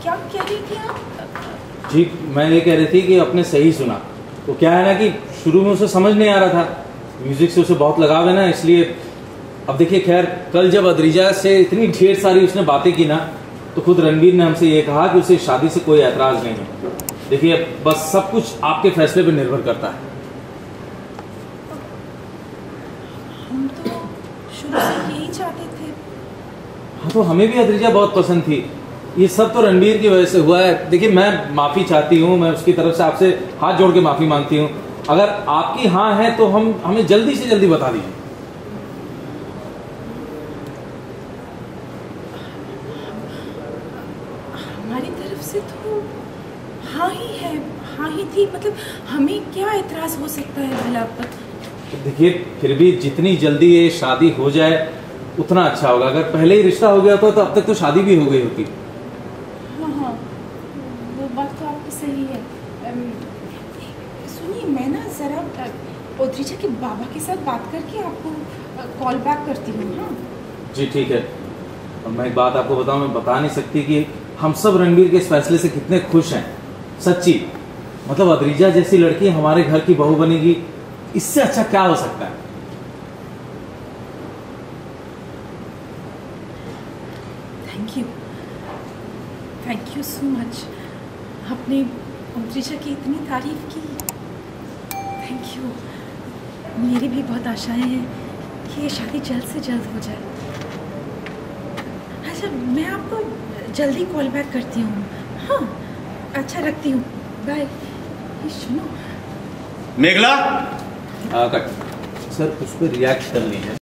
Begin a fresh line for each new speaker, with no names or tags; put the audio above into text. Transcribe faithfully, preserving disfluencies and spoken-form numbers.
क्या कह रही थी आप?
जी मैं ये कह रही थी कि आपने सही सुना। तो क्या है ना कि शुरू में उसे समझ नहीं आ रहा था, म्यूजिक से उसे बहुत लगाव है ना, इसलिए अब देखिए खैर कल जब अद्रिजा से इतनी ढेर सारी उसने बातें की ना, तो खुद रणबीर ने हमसे ये कहा कि उसे शादी से कोई ऐतराज नहीं है। देखिए बस सब कुछ आपके फैसले पर निर्भर करता है।
हम तो शुरू से यही चाहते थे।
हाँ तो हमें भी अद्रिजा बहुत पसंद थी। ये सब तो रणबीर की वजह से हुआ है। देखिए मैं माफी चाहती हूँ, मैं उसकी तरफ से आपसे हाथ जोड़ के माफी मांगती हूँ। अगर आपकी हाँ है तो हम हमें जल्दी से जल्दी बता दीजिए।
हमारी तरफ से तो हाँ ही है, हाँ ही थी। मतलब हमें क्या एतराज हो सकता है भला पर?
देखिए फिर भी जितनी जल्दी ये शादी हो जाए उतना अच्छा होगा। अगर पहले ही रिश्ता हो गया होता तो अब तक तो शादी भी हो गई होती।
हाँ हाँ वो बात तो आपकी सही है। सुनिए मैं ना ज़रा अद्रिजा के बाबा के साथ बात करके आपको कॉल बैक करती हूँ। हाँ
जी ठीक है। अब मैं एक बात आपको बताऊं, मैं बता नहीं सकती कि हम सब रणबीर के इस फैसले से कितने खुश हैं। सच्ची मतलब अद्रिजा जैसी लड़की हमारे घर की बहू बनेगी, इससे अच्छा क्या हो सकता है।
Thank you, thank you so much. आपने अद्रिजा की इतनी तारीफ की, थैंक यू। मेरी भी बहुत आशाएं हैं कि ये शादी जल्द से जल्द हो जाए। अच्छा मैं आपको जल्दी कॉल बैक करती हूँ। हाँ अच्छा रखती हूँ, बाय। सुनो
मेघला
कट सर, उस पर रिएक्ट करनी है।